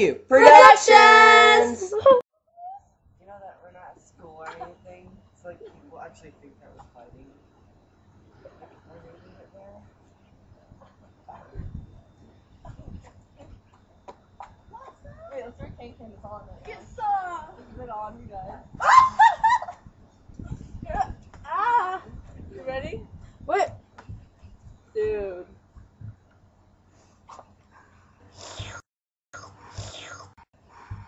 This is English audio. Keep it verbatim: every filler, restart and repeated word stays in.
SLUUURP Productions! You know that we're not at school or anything, so like people actually think that we're fighting. Like, we're leaving it there. Wait, let's pretend it's on right now. Get some! Is it on, you guys?